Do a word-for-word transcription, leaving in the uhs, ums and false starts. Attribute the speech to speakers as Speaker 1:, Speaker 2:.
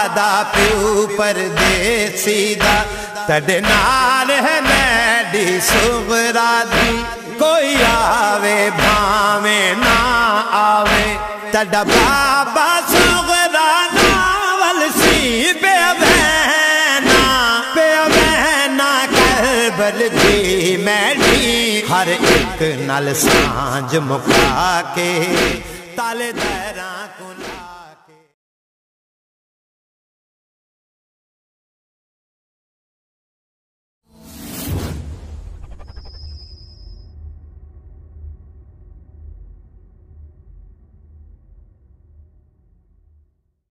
Speaker 1: दा प्यू परदेसी दा तड़े नाल है मैडी सुगरा दी। कोई आवे भावे ना आवे तड़ा बाबा सुगरा नावल सी बेवैना बेवैना करबल दी मैडी हर एक नाल सांझ मुका के ताले दरा को